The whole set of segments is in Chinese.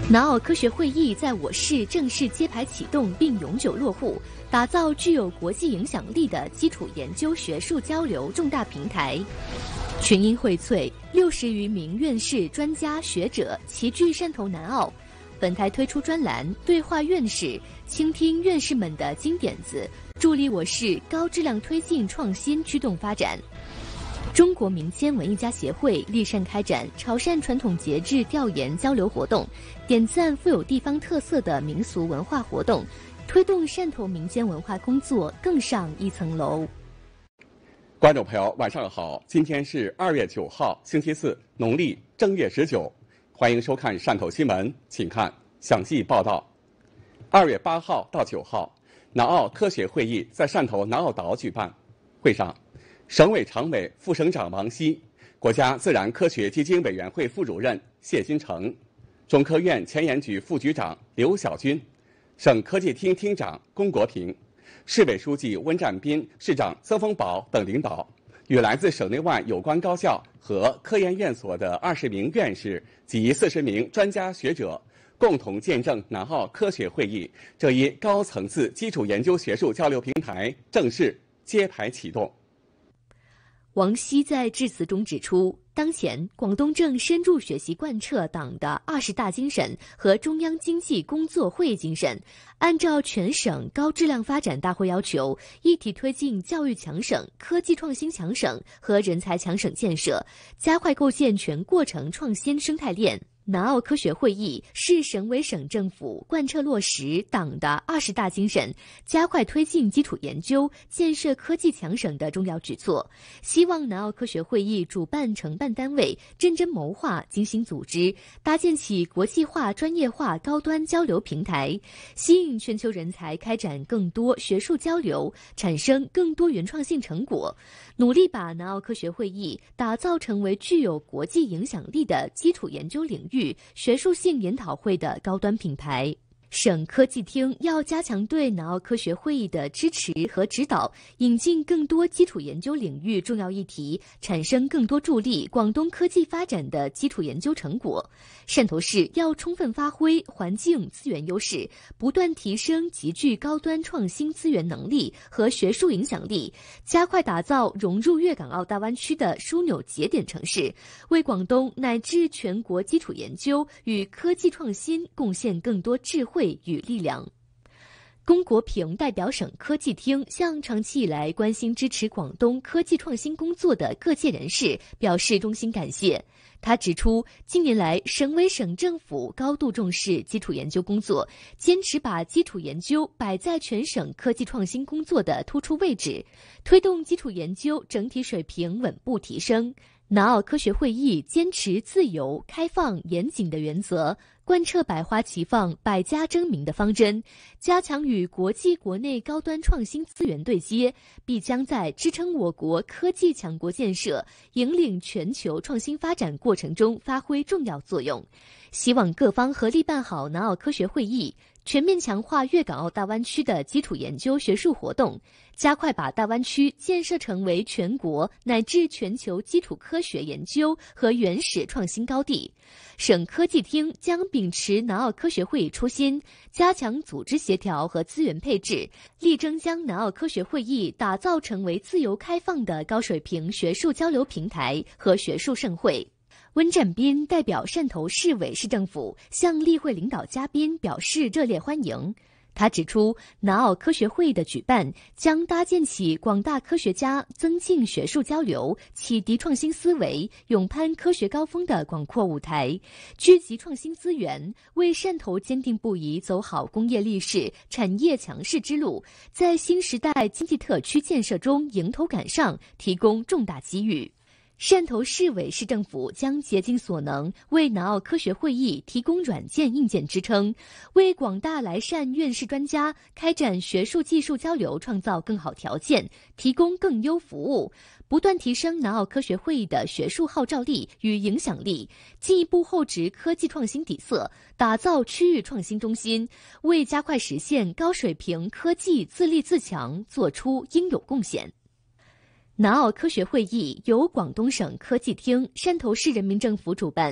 南澳科学会议在我市正式揭牌启动并永久落户，打造具有国际影响力的基础研究学术交流重大平台。群英荟萃，60余名院士、专家学者齐聚汕头南澳。本台推出专栏对话院士，倾听院士们的金点子，助力我市高质量推进创新驱动发展。中国民间文艺家协会立汕开展潮汕传统节日调研交流活动，点赞富有地方特色的民俗文化活动，推动汕头民间文化工作更上一层楼。 观众朋友，晚上好，今天是2月9号，星期四，农历正月19，欢迎收看汕头新闻，请看详细报道。2月8号到9号，南澳科学会议在汕头南澳岛举办，会上，省委常委、副省长王希，国家自然科学基金委员会副主任谢新成，中科院前沿局副局长刘晓军，省科技厅厅长龚国平，市委书记温占斌、市长曾丰宝等领导，与来自省内外有关高校和科研院所的20名院士及40名专家学者，共同见证南澳科学会议这一高层次基础研究学术交流平台正式揭牌启动。 王希在致辞中指出，当前广东正深入学习贯彻党的20大精神和中央经济工作会议精神，按照全省高质量发展大会要求，一体推进教育强省、科技创新强省和人才强省建设，加快构建全过程创新生态链。南澳科学会议是省委省政府贯彻落实党的20大精神，加快推进基础研究、建设科技强省的重要举措。希望南澳科学会议主办承办单位认真谋划、精心组织，搭建起国际化、专业化高端交流平台，吸引全球人才开展更多学术交流，产生更多原创性成果，努力把南澳科学会议打造成为具有国际影响力的基础研究领域学术性研讨会的高端品牌。省科技厅要加强对南澳科学会议的支持和指导，引进更多基础研究领域重要议题，产生更多助力广东科技发展的基础研究成果。汕头市要充分发挥环境资源优势，不断提升极具高端创新资源能力和学术影响力，加快打造融入粤港澳大湾区的枢纽节点城市，为广东乃至全国基础研究与科技创新贡献更多智慧与力量。龚国平代表省科技厅向长期以来关心支持广东科技创新工作的各界人士表示衷心感谢。他指出，近年来省委省政府高度重视基础研究工作，坚持把基础研究摆在全省科技创新工作的突出位置，推动基础研究整体水平稳步提升。南澳科学会议坚持自由、开放、严谨的原则，贯彻百花齐放、百家争鸣的方针，加强与国际国内高端创新资源对接，必将在支撑我国科技强国建设、引领全球创新发展过程中发挥重要作用。希望各方合力办好南澳科学会议，全面强化粤港澳大湾区的基础研究学术活动，加快把大湾区建设成为全国乃至全球基础科学研究和原始创新高地。省科技厅将秉持南澳科学会议初心，加强组织协调和资源配置，力争将南澳科学会议打造成为自由开放的高水平学术交流平台和学术盛会。温占斌代表汕头市委市政府向例会领导嘉宾表示热烈欢迎。他指出，南澳科学会的举办将搭建起广大科学家增进学术交流、启迪创新思维、勇攀科学高峰的广阔舞台，聚集创新资源，为汕头坚定不移走好工业立势、产业强势之路，在新时代经济特区建设中迎头赶上，提供重大机遇。汕头市委市政府将竭尽所能为南澳科学会议提供软件硬件支撑，为广大来汕院士专家开展学术技术交流创造更好条件，提供更优服务，不断提升南澳科学会议的学术号召力与影响力，进一步厚植科技创新底色，打造区域创新中心，为加快实现高水平科技自立自强做出应有贡献。南澳科学会议由广东省科技厅、汕头市人民政府主办，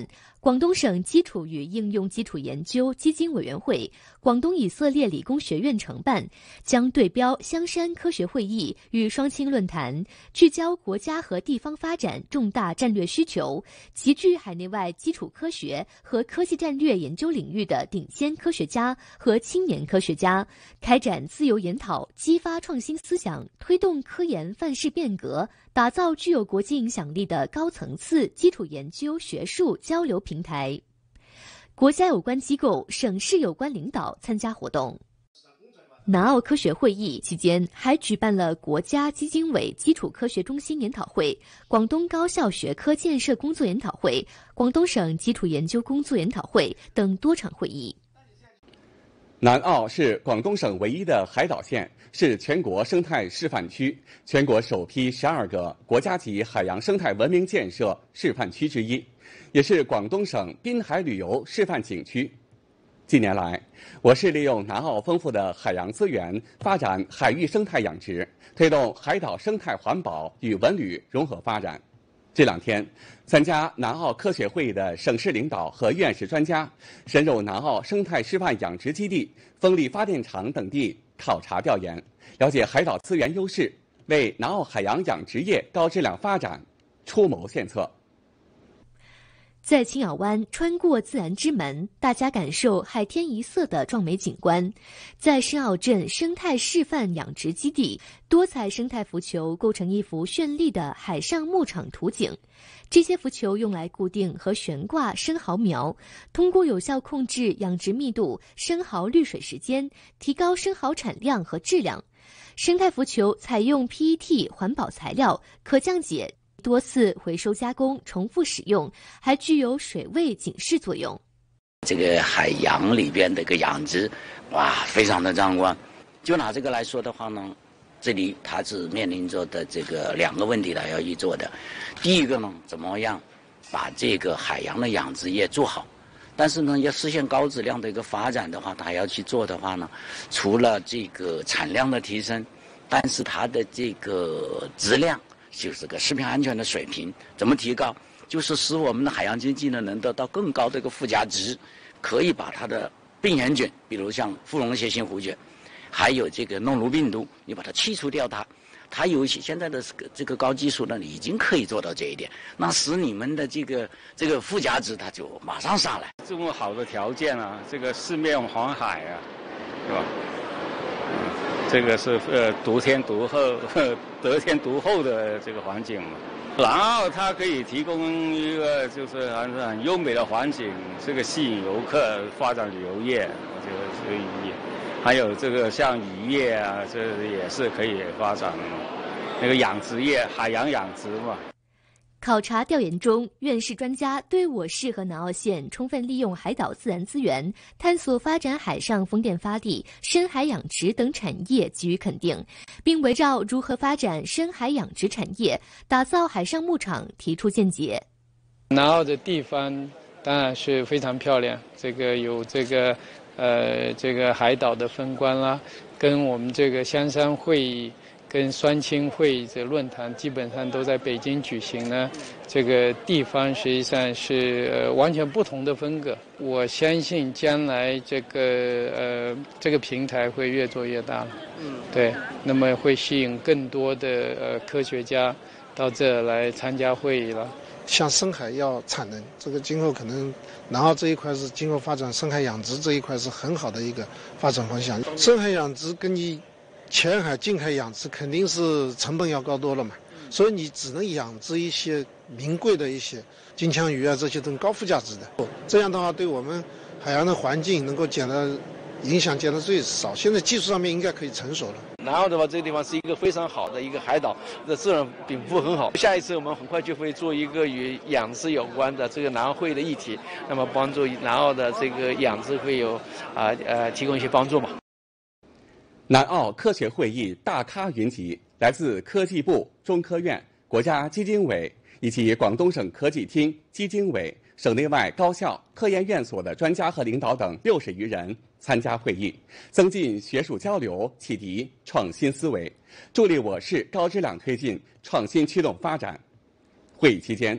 广东省基础与应用基础研究基金委员会、广东以色列理工学院承办，将对标香山科学会议与双清论坛，聚焦国家和地方发展重大战略需求，集聚海内外基础科学和科技战略研究领域的顶尖科学家和青年科学家，开展自由研讨，激发创新思想，推动科研范式变革，打造具有国际影响力的高层次基础研究学术交流平台。国家有关机构、省市有关领导参加活动。南澳科学会议期间，还举办了国家基金委基础科学中心研讨会、广东高校学科建设工作研讨会、广东省基础研究工作研讨会等多场会议。 南澳是广东省唯一的海岛县，是全国生态示范区，全国首批12个国家级海洋生态文明建设示范区之一，也是广东省滨海旅游示范景区。近年来，我市利用南澳丰富的海洋资源，发展海域生态养殖，推动海岛生态环保与文旅融合发展。这2天，参加南澳科学会议的省市领导和院士专家深入南澳生态示范养殖基地、风力发电厂等地考察调研，了解海岛资源优势，为南澳海洋养殖业高质量发展出谋献策。 在青鸟湾穿过自然之门，大家感受海天一色的壮美景观。在深澳镇生态示范养殖基地，多彩生态浮球构成一幅绚丽的海上牧场图景。这些浮球用来固定和悬挂生蚝苗，通过有效控制养殖密度、生蚝滤水时间，提高生蚝产量和质量。生态浮球采用 PET 环保材料，可降解，多次回收加工，重复使用，还具有水位警示作用。 这个海洋里边的一个养殖，哇，非常的壮观。就拿这个来说的话呢，这里它是面临着的这个2个问题它要去做的。第一个呢，怎么样把这个海洋的养殖业做好？但是呢，要实现高质量的一个发展的话，它要去做的话呢，除了这个产量的提升，但是它的这个质量，就是个食品安全的水平怎么提高？就是使我们的海洋经济呢能得到更高的一个附加值，可以把它的病原菌，比如像富溶血性胡菌，还有这个诺如病毒，你把它去除掉它有一些现在的这个高技术呢，已经可以做到这一点，那使你们的这个附加值它就马上上来。 这么好的条件啊，这个四面环海啊，是吧？这个是得天独厚的这个环境嘛。然后它可以提供一个就是很优美的环境，这个吸引游客，发展旅游业，我觉得这个意义。还有这个像渔业啊，这也是可以发展的嘛。那个养殖业，海洋养殖嘛。 考察调研中，院士专家对我市和南澳县充分利用海岛自然资源，探索发展海上风电发力、深海养殖等产业给予肯定，并围绕如何发展深海养殖产业、打造海上牧场提出见解。 南澳的地方当然是非常漂亮，这个有这个海岛的风光啦，跟我们这个香山会议跟双清会这论坛基本上都在北京举行呢，这个地方实际上是完全不同的风格。我相信将来这个平台会越做越大了，对，那么会吸引更多的科学家到这来参加会议了。 像深海要产能，这个今后可能南澳这一块是今后发展深海养殖这一块是很好的一个发展方向。深海养殖跟你浅海、近海养殖肯定是成本要高多了嘛，所以你只能养殖一些名贵的一些金枪鱼啊，这些都是高附加值的。这样的话，对我们海洋的环境能够影响减得最少。现在技术上面应该可以成熟了。 南澳的话，这个地方是一个非常好的一个海岛，的自然禀赋很好。下一次我们很快就会做一个与养殖有关的这个南澳会的议题，那么帮助南澳的这个养殖会有提供一些帮助嘛。 南澳科学会议大咖云集，来自科技部、中科院、国家基金委以及广东省科技厅、基金委、省内外高校、科研院所的专家和领导等60余人参加会议，增进学术交流，启迪创新思维，助力我市高质量推进创新驱动发展。会议期间，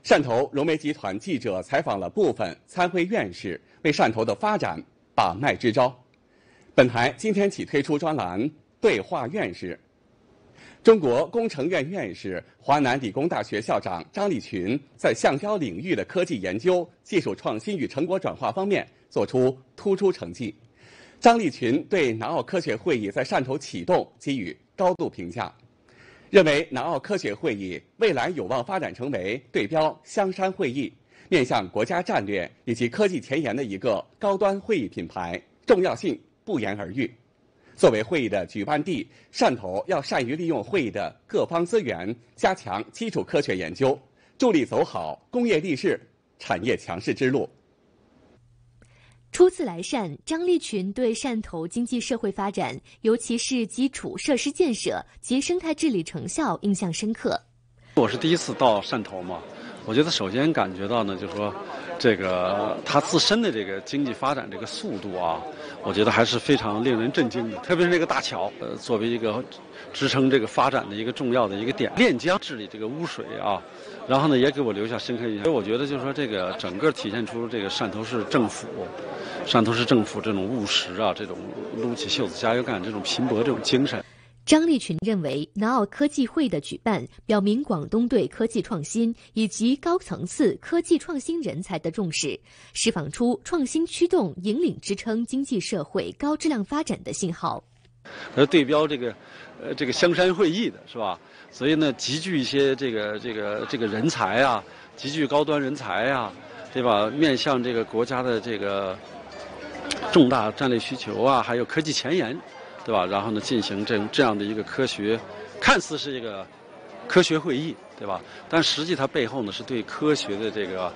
汕头融媒集团记者采访了部分参会院士，为汕头的发展把脉支招。本台今天起推出专栏对话院士。中国工程院院士、华南理工大学校长张立群在橡胶领域的科技研究、技术创新与成果转化方面做出突出成绩。张立群对南澳科学会议在汕头启动给予高度评价，认为南澳科学会议未来有望发展成为对标香山会议、面向国家战略以及科技前沿的一个高端会议品牌，重要性不言而喻。作为会议的举办地，汕头要善于利用会议的各方资源，加强基础科学研究，助力走好工业立市、产业强势之路。 初次来汕，张立群对汕头经济社会发展，尤其是基础设施建设及生态治理成效印象深刻。 我是第一次到汕头嘛，我觉得首先感觉到呢，就是说，这个它自身的这个经济发展这个速度啊，我觉得还是非常令人震惊的。特别是这个大桥，作为一个支撑这个发展的一个重要的一个点，练江治理这个污水啊，然后呢也给我留下深刻印象。所以我觉得就是说，这个整个体现出这个汕头市政府这种务实啊，这种撸起袖子加油干这种拼搏这种精神。 张立群认为，南澳科技会的举办表明广东对科技创新以及高层次科技创新人才的重视，释放出创新驱动、引领支撑经济社会高质量发展的信号。 对标这个香山会议的是吧？所以呢，集聚一些这个人才啊，集聚高端人才啊，对吧？面向这个国家的这个重大战略需求啊，还有科技前沿。对吧？然后呢，进行这样的一个科学，看似是一个科学会议，对吧？但实际它背后呢，是对科学的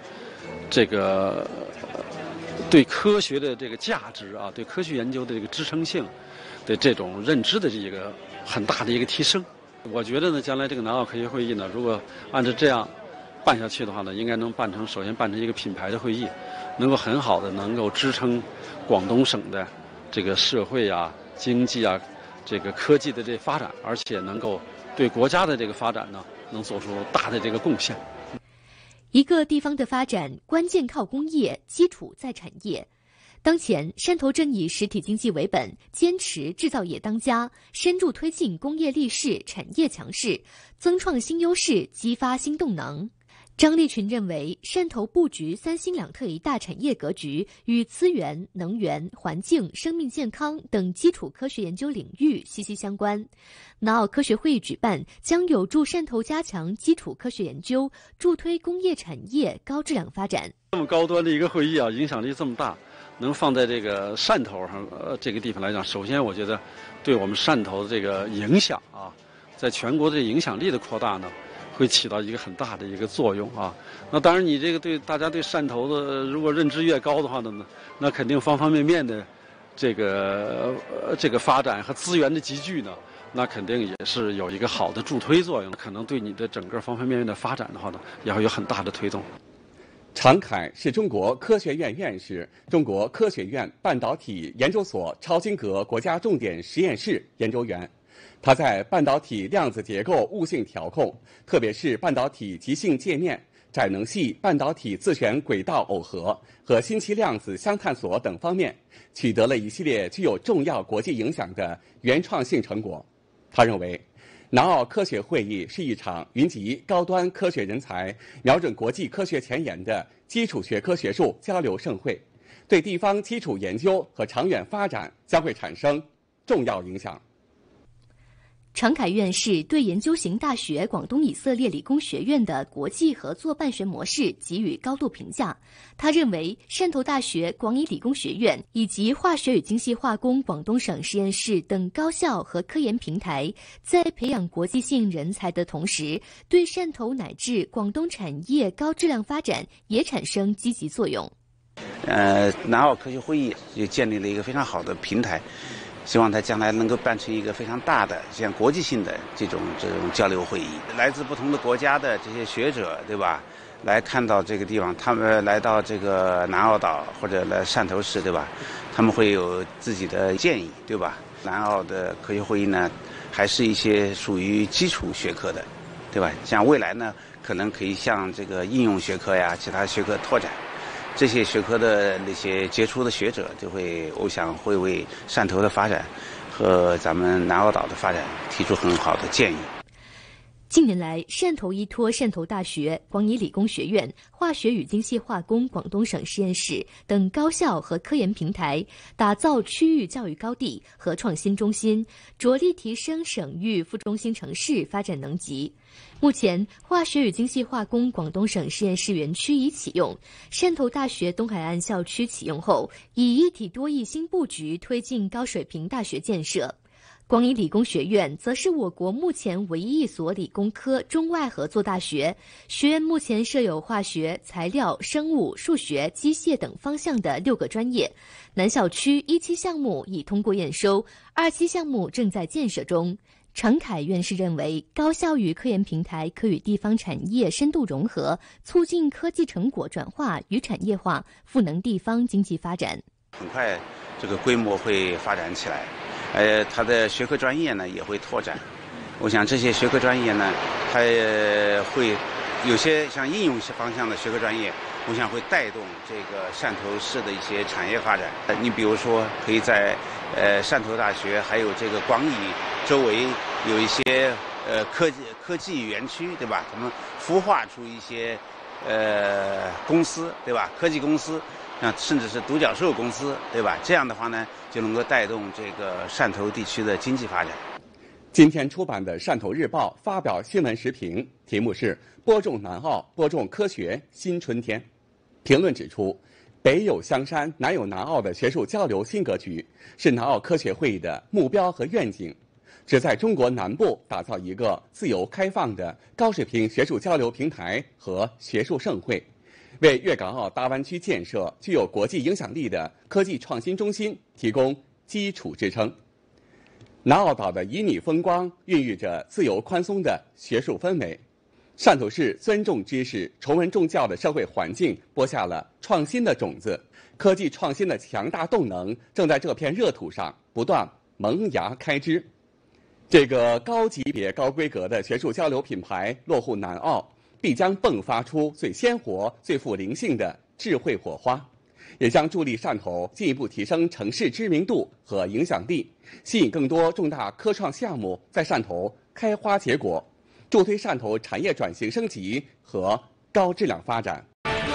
对科学的这个价值啊，对科学研究的这个支撑性的这种认知的这一个很大的一个提升。我觉得呢，将来这个南澳科学会议呢，如果按照这样办下去的话呢，应该能首先办成一个品牌的会议，能够很好的能够支撑广东省的这个社会啊。经济啊，这个科技的这发展，而且能够对国家的这个发展呢，能做出大的这个贡献。 一个地方的发展，关键靠工业，基础在产业。当前，汕头正以实体经济为本，坚持制造业当家，深入推进工业立市、产业强势，增创新优势，激发新动能。张立群认为，汕头布局3新2特一大产业格局与资源、能源、环境、生命健康等基础科学研究领域息息相关。南澳科学会议举办将有助汕头加强基础科学研究，助推工业产业高质量发展。 这么高端的一个会议啊，影响力这么大，能放在这个汕头上这个地方来讲，首先我觉得对我们汕头的这个影响啊，在全国的影响力的扩大呢，会起到一个很大的一个作用啊。那当然，你这个对大家对汕头的如果认知越高的话呢，那肯定方方面面的这个发展和资源的集聚呢，那肯定也是有一个好的助推作用，可能对你的整个方方面面的发展的话呢，也会有很大的推动。 常凯是中国科学院院士、中国科学院半导体研究所超晶格国家重点实验室研究员。他在半导体量子结构悟性调控，特别是半导体极性界面、窄能系半导体自旋轨道耦合和新期量子相探索等方面，取得了一系列具有重要国际影响的原创性成果。他认为，南澳科学会议是一场云集高端科学人才、瞄准国际科学前沿的基础学科学术交流盛会，对地方基础研究和长远发展将会产生重要影响。 常凯院士对研究型大学广东以色列理工学院的国际合作办学模式给予高度评价。他认为，汕头大学广医理工学院以及化学与精细化工广东省实验室等高校和科研平台，在培养国际性人才的同时，对汕头乃至广东产业高质量发展也产生积极作用。 南澳科学会议也建立了一个非常好的平台。希望它将来能够办成一个非常大的、像国际性的这种交流会议，来自不同的国家的这些学者，对吧？来看到这个地方，他们来到这个南澳岛或者来汕头市，对吧？他们会有自己的建议，对吧？南澳的科学会议呢，还是一些属于基础学科的，对吧？像未来呢， 可能可以向这个应用学科呀、其他学科拓展。这些学科的那些杰出的学者，我想会为汕头的发展和咱们南澳岛的发展提出很好的建议。 近年来，汕头依托汕头大学、广义理工学院、化学与精细化工广东省实验室等高校和科研平台，打造区域教育高地和创新中心，着力提升省域副中心城市发展能级。目前，化学与精细化工广东省实验室园区已启用，汕头大学东海岸校区启用后，以一体多翼新布局推进高水平大学建设。广义理工学院则是我国目前唯一一所理工科中外合作大学，学院目前设有化学、材料、生物、数学、机械等方向的6个专业。南校区1期项目已通过验收，2期项目正在建设中。常凯院士认为，高校与科研平台可与地方产业深度融合，促进科技成果转化与产业化，赋能地方经济发展。 很快，这个规模会发展起来。它的学科专业呢也会拓展。我想这些学科专业呢，它会有些像应用方向的学科专业，我想会带动这个汕头市的一些产业发展。你比如说，可以在汕头大学还有这个广义周围有一些科技园区，对吧？他们孵化出一些公司，对吧？科技公司。甚至是独角兽公司，对吧？这样的话呢，就能够带动这个汕头地区的经济发展。 今天出版的《汕头日报》发表新闻时评，题目是“播种南澳，播种科学新春天”。评论指出，北有香山，南有南澳的学术交流新格局，是南澳科学会议的目标和愿景，旨在中国南部打造一个自由开放的高水平学术交流平台和学术盛会。为粤港澳大湾区建设具有国际影响力的科技创新中心提供基础支撑。南澳岛的旖旎风光孕育着自由宽松的学术氛围，汕头市尊重知识、崇文重教的社会环境播下了创新的种子，科技创新的强大动能正在这片热土上不断萌芽开枝。这个高级别、高规格的学术交流品牌落户南澳，必将迸发出最鲜活、最富灵性的智慧火花，也将助力汕头进一步提升城市知名度和影响力，吸引更多重大科创项目在汕头开花结果，助推汕头产业转型升级和高质量发展。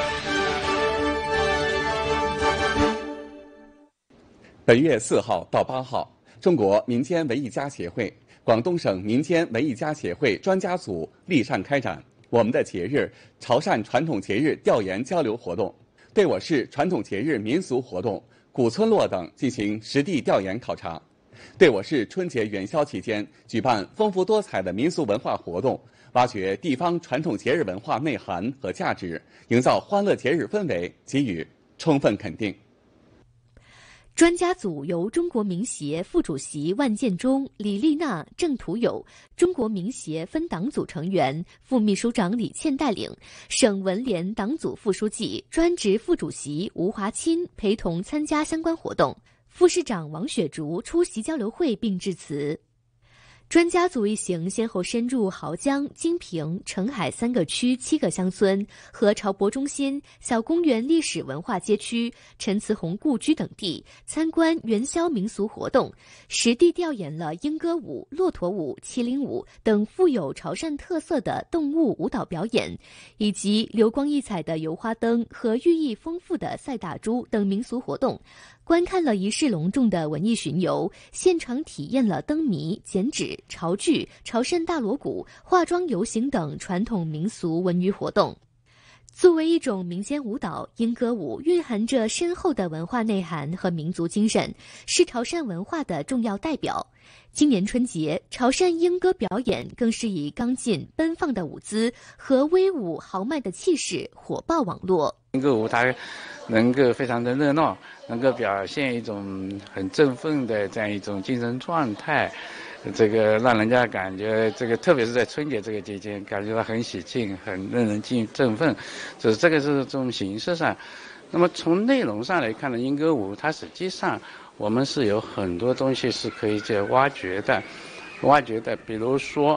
本月4号到8号，中国民间文艺家协会、广东省民间文艺家协会专家组立汕开展我们的节日潮汕传统节日调研交流活动，对我市传统节日民俗活动、古村落等进行实地调研考察，对我市春节元宵期间举办丰富多彩的民俗文化活动，挖掘地方传统节日文化内涵和价值，营造欢乐节日氛围，给予充分肯定。 专家组由中国民协副主席万建中、李丽娜、郑图友，中国民协分党组成员、副秘书长李倩带领，省文联党组副书记、专职副主席吴华钦陪同参加相关活动，副市长王雪竹出席交流会并致辞。专家组一行先后深入濠江、金平、澄海3个区7个乡村和潮博中心、小公园历史文化街区、陈慈洪故居等地，参观元宵民俗活动，实地调研了莺歌舞、骆驼舞、麒麟舞等富有潮汕特色的动物舞蹈表演，以及流光溢彩的油花灯和寓意丰富的赛打猪等民俗活动。观看了仪式隆重的文艺巡游，现场体验了灯谜、剪纸、潮剧、潮汕大锣鼓、化妆游行等传统民俗文娱活动。作为一种民间舞蹈，莺歌舞蕴含着深厚的文化内涵和民族精神，是潮汕文化的重要代表。今年春节，潮汕莺歌表演更是以刚劲奔放的舞姿和威武豪迈的气势火爆网络。 莺歌舞它能够非常的热闹，能够表现一种很振奋的这样一种精神状态，这个让人家感觉这个特别是在春节这个期间，感觉到很喜庆，很令人振奋。就是这个是从形式上，那么从内容上来看呢，莺歌舞它实际上我们是有很多东西是可以去挖掘的，比如说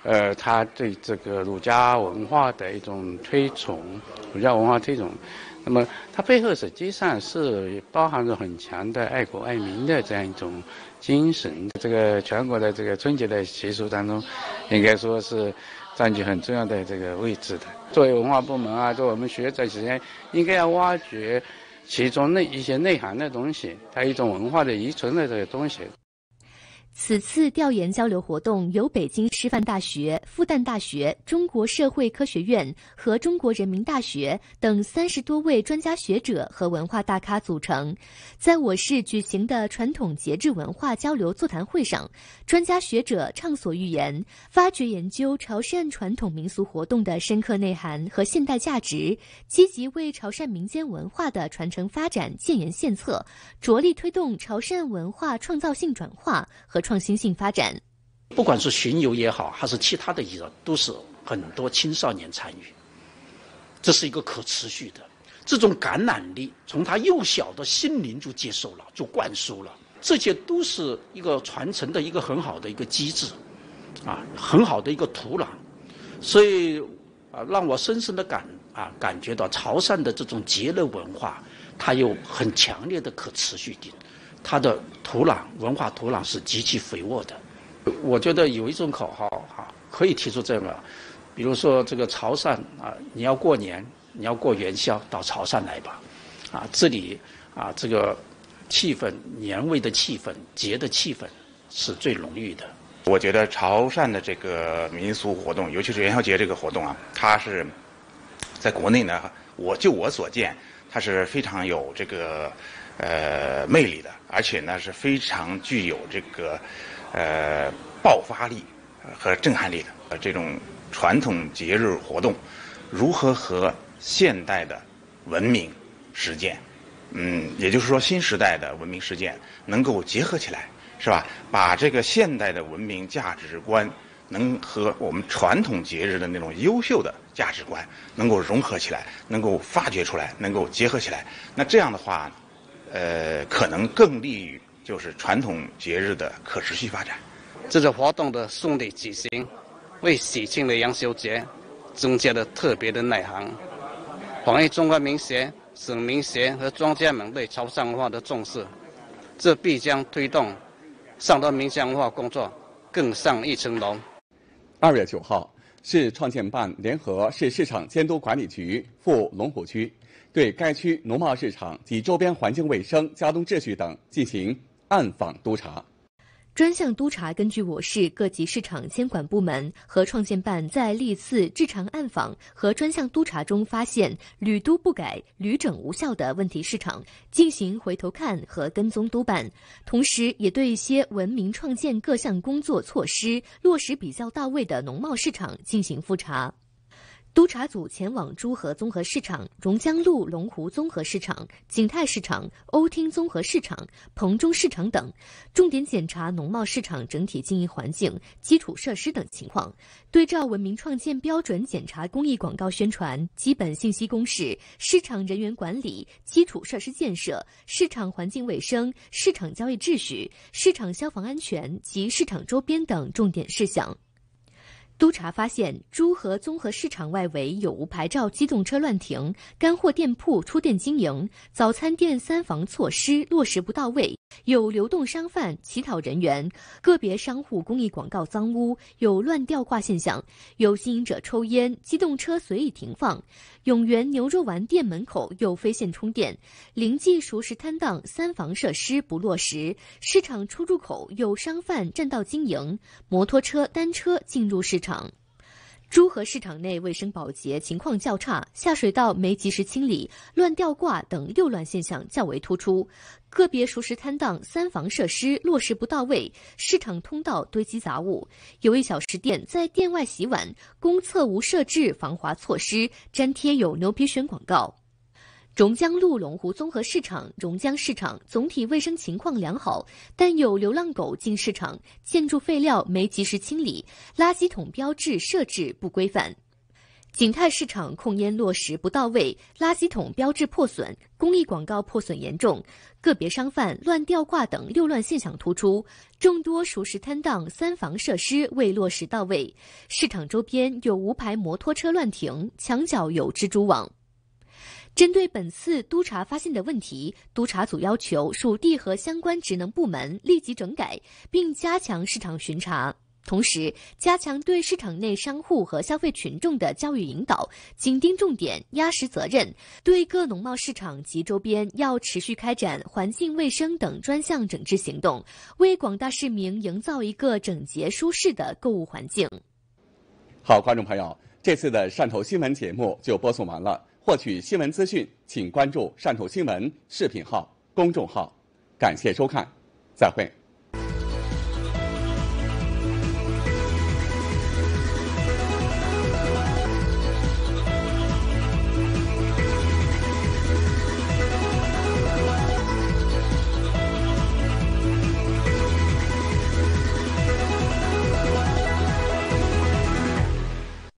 他对这个儒家文化的一种推崇，儒家文化推崇，那么它背后实际上是包含着很强的爱国爱民的这样一种精神。这个全国的这个春节的习俗当中，应该说是占据很重要的这个位置的。作为文化部门啊，作为我们学者，实际上应该要挖掘其中的一些内涵的东西，它一种文化的遗存的这个东西。 此次调研交流活动由北京师范大学、复旦大学、中国社会科学院和中国人民大学等30多位专家学者和文化大咖组成。在我市举行的传统节日文化交流座谈会上，专家学者畅所欲言，发掘研究潮汕传统民俗活动的深刻内涵和现代价值，积极为潮汕民间文化的传承发展建言献策，着力推动潮汕文化创造性转化和创新性发展。 不管是巡游也好，还是其他的艺人，都是很多青少年参与，这是一个可持续的。这种感染力从他幼小的心灵就接受了，就灌输了，这些都是一个传承的一个很好的一个机制，很好的一个土壤。所以让我深深的感觉到潮汕的这种节日文化，它有很强烈的可持续性。它的土壤文化土壤是极其肥沃的。我觉得有一种口号可以提出这个，比如说这个潮汕你要过年，你要过元宵，到潮汕来吧，这里这个气氛，年味的气氛，节的气氛是最浓郁的。 我觉得潮汕的这个民俗活动，尤其是元宵节这个活动它是在国内呢，我所见，它是非常有这个魅力的，而且呢是非常具有这个爆发力和震撼力的。这种传统节日活动如何和现代的文明实践，也就是说新时代的文明实践能够结合起来，是吧？把这个现代的文明价值观能和我们传统节日的那种优秀的价值观能够融合起来，能够发掘出来，能够结合起来。那这样的话可能更利于就是传统节日的可持续发展。 这个活动的顺利举行，为喜庆的元宵节增加了特别的内涵，反映中国民协、省民协和专家们对潮汕文化的重视，这必将推动汕头民间文化工作更上一层楼。 2月9号，市创建办联合市市场监督管理局赴龙虎区，对该区农贸市场及周边环境卫生、交通秩序等进行暗访督查。 专项督查根据我市各级市场监管部门和创建办在历次日常暗访和专项督查中发现屡督不改、屡整无效的问题市场，进行回头看和跟踪督办，同时也对一些文明创建各项工作措施落实比较到位的农贸市场进行复查。督查组前往诸河综合市场、榕江路龙湖综合市场、景泰市场、瓯厅综合市场、彭中市场等，重点检查农贸市场整体经营环境、基础设施等情况，对照文明创建标准检查公益广告宣传、基本信息公示、市场人员管理、基础设施建设、市场环境卫生、市场交易秩序、市场消防安全及市场周边等重点事项。督查发现，诸河综合市场外围有无牌照机动车乱停、干货店铺出店经营、早餐店3防措施落实不到位，有流动商贩乞讨人员，个别商户公益广告脏污，有乱吊挂现象，有经营者抽烟，机动车随意停放，永源牛肉丸店门口有非线充电，临记熟食摊档3防设施不落实，市场出入口有商贩占道经营，摩托车、单车进入市场。诸河市场内卫生保洁情况较差，下水道没及时清理，乱吊挂等溜乱现象较为突出。个别熟食摊档3防设施落实不到位，市场通道堆积杂物，有一小食店在店外洗碗，公厕无设置防滑措施，粘贴有牛皮癣广告。榕江路龙湖综合市场、榕江市场总体卫生情况良好，但有流浪狗进市场，建筑废料没及时清理，垃圾桶标志设置不规范。 景泰市场控烟落实不到位，垃圾桶标志破损，公益广告破损严重，个别商贩乱吊挂等溜乱现象突出，众多熟食摊档、三防设施未落实到位，市场周边有无牌摩托车乱停，墙角有蜘蛛网。针对本次督查发现的问题，督查组要求属地和相关职能部门立即整改，并加强市场巡查。同时，加强对市场内商户和消费群众的教育引导，紧盯重点，压实责任。对各农贸市场及周边要持续开展环境卫生等专项整治行动，为广大市民营造一个整洁舒适的购物环境。 好，观众朋友，这次的汕头新闻节目就播送完了。获取新闻资讯，请关注汕头新闻视频号、公众号。感谢收看，再会。